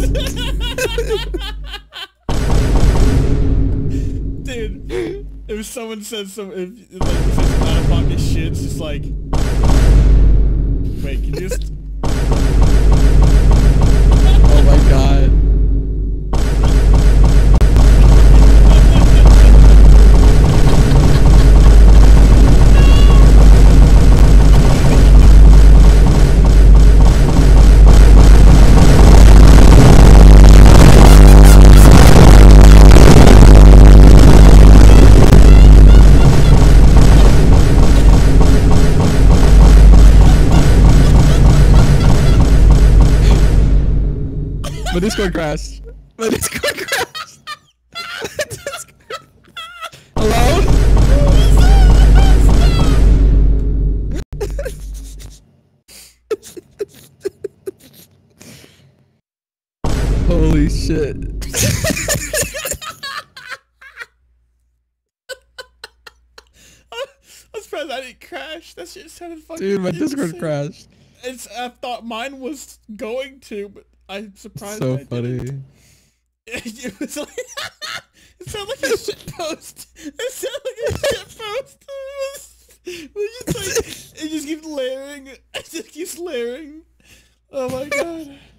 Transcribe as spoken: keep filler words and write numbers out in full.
Dude, if someone says some, if, if like, if it's out of pocket shit, it's just like, wait, can you just? Oh my god. My Discord crashed. My Discord crashed. My Discord... Hello? Holy shit. I'm surprised I didn't crash. That shit sounded fucking Dude, my insane. Discord crashed. It's, I thought mine was going to, but I'm surprised. So I funny. Didn't. It was like, it sounded like a shit post. It sounded like a shit post. It was just like, it just keeps layering. It just keeps layering. Oh my god.